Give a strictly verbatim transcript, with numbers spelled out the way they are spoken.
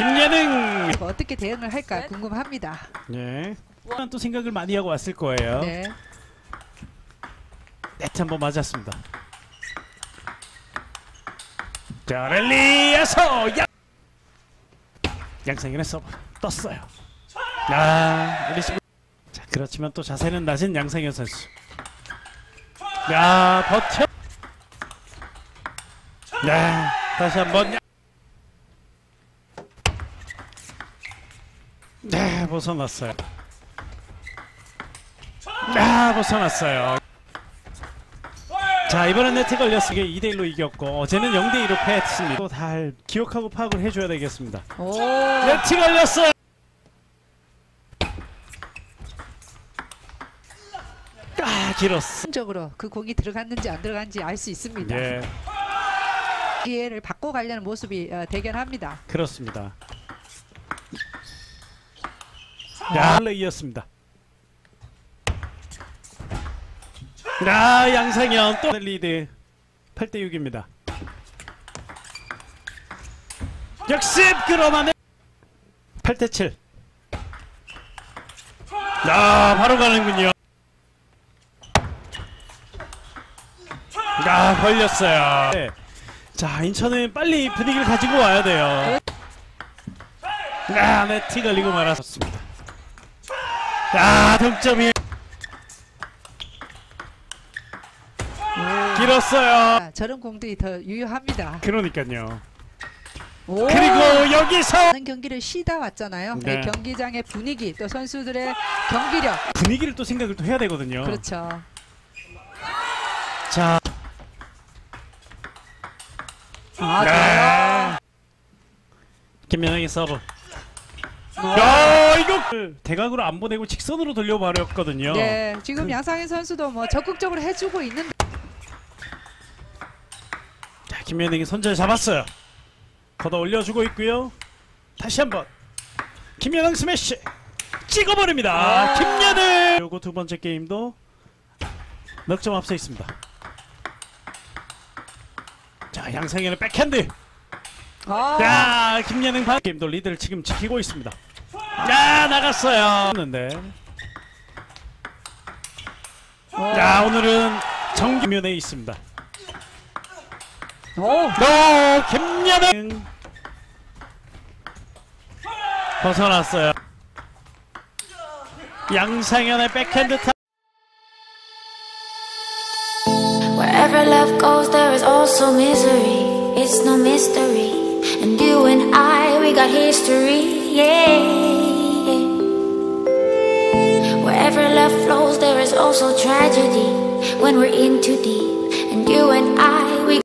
김예능. 어떻게 대응을 할까 궁금합니다. 네. 또 생각을 많이 하고 왔을 거예요. 네. 네트 한번 맞았습니다. 자, 랠리에서 양 양상현의 서브 떴어요. 아, 리시브. 자, 그렇지만 또 자세는 낮은 양상현 선수. 야, 버텨. 네, 다시 한번. 네, 벗어났어요. 아, 벗어났어요. 자, 이번엔 네트 걸렸으니 이 대 일로 이겼고 어제는 영 대 이로 패했습니다. 또 다 기억하고 파악을 해줘야 되겠습니다. 오. 네트 걸렸어요. 아, 길었어. 적으로 그 공이 들어갔는지 안 들어갔는지 알 수 있습니다. 예, 기회를 바꿔가려는 모습이 어, 대견합니다. 그렇습니다. 야, 플레이였습니다. 아, 양상현 또 리드 팔 대 육입니다. 역습 끌어내네. 팔 대 칠. 야, 바로 가는군요. 야, 걸렸어요. 네. 자, 인천은 빨리 분위기를 가지고 와야 돼요. 아, 네트 걸리고 말았습니다. 아, 득점이 길었어요. 아, 저런 공들이 더 유효합니다. 그러니까요. 오. 그리고 여기서 많은 경기를 쉬다 왔잖아요. 네. 네, 경기장의 분위기 또 선수들의 경기력. 분위기를 또 생각을 또 해야 되거든요. 그렇죠. 자, 아, 네. 좋아요. 김연영의 서브. 야, 이거 대각으로 안 보내고 직선으로 돌려버렸거든요. 네, 지금 그... 양상현 선수도 뭐 적극적으로 해주고 있는데. 자, 김연영이 손절 잡았어요. 걷어 올려주고 있고요. 다시 한번 김연영 스매시 찍어버립니다. 아. 김연영. 요거 두 번째 게임도 넉 점 앞서 있습니다. 자, 양상현의 백핸드. 아. 야, 김예능 반 게임도 리드를 지금 지키고 있습니다. 야, 나갔어요. 했는데. 야, 오늘은 정규면에 있습니다. 오. 오, 김예능 벗어났어요. 양상현의 백핸드 타. Wherever love goes, there is also misery. It's no mystery. And you and I, we got history, yeah. Wherever love flows, there is also tragedy. When we're in too deep, and you and I, we